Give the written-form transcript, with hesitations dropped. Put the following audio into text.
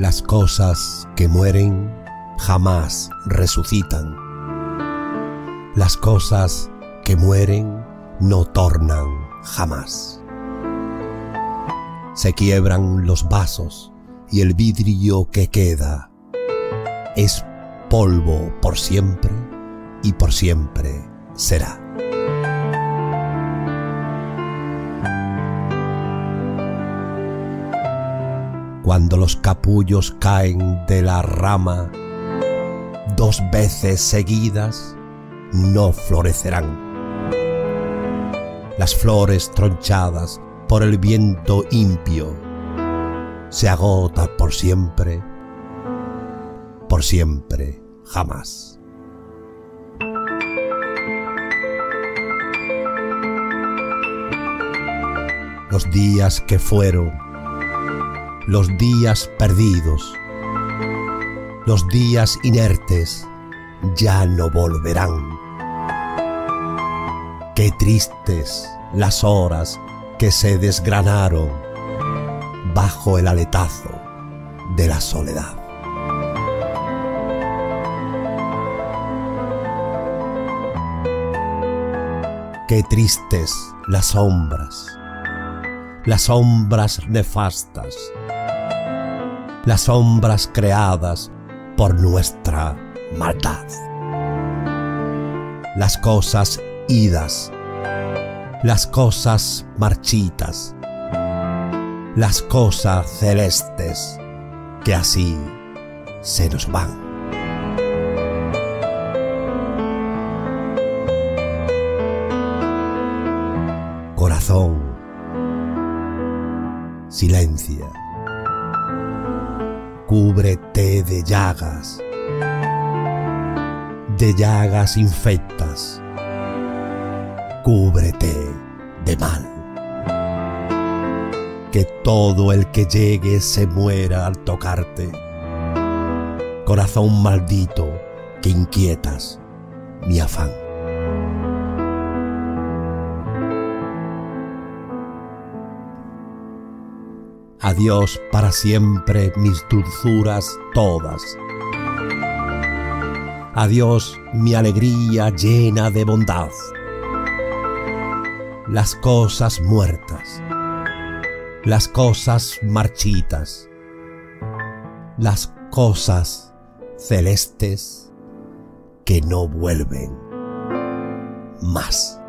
Las cosas que mueren jamás resucitan. Las cosas que mueren no tornan jamás. Se quiebran los vasos y el vidrio que queda es polvo por siempre y por siempre será. Cuando los capullos caen de la rama 2 veces seguidas, no florecerán. Las flores tronchadas por el viento impío se agotan por siempre jamás. Los días que fueron, los días perdidos, los días inertes ya no volverán. Qué tristes las horas que se desgranaron bajo el aletazo de la soledad. Qué tristes las sombras nefastas, las sombras creadas por nuestra maldad. Las cosas idas, las cosas marchitas, las cosas celestes que así se nos van. Corazón, silencia. Cúbrete de llagas infectas, cúbrete de mal. Que todo el que llegue se muera al tocarte. Corazón maldito que inquietas mi afán. Adiós para siempre mis dulzuras todas. Adiós mi alegría llena de bondad. Las cosas muertas, las cosas marchitas, las cosas celestes que no vuelven más.